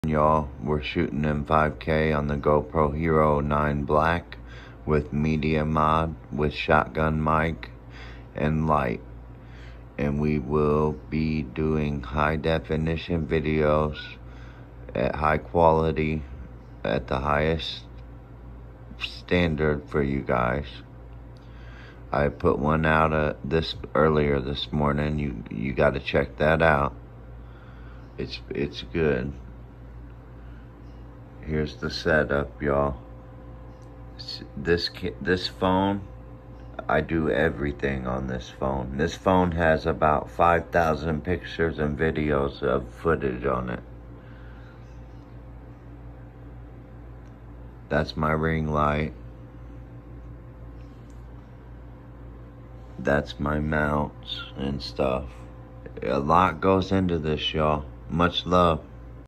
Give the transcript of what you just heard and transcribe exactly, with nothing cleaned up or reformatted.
Y'all, we're shooting in five K on the GoPro Hero nine Black with media mod, with shotgun mic and light, and we will be doing high definition videos at high quality at the highest standard for you guys. I put one out uh, this earlier this morning. You you got to check that out. It's it's good. Here's the setup, y'all. This this phone, I do everything on this phone. This phone has about five thousand pictures and videos of footage on it. That's my ring light. That's my mounts and stuff. A lot goes into this, y'all. Much love.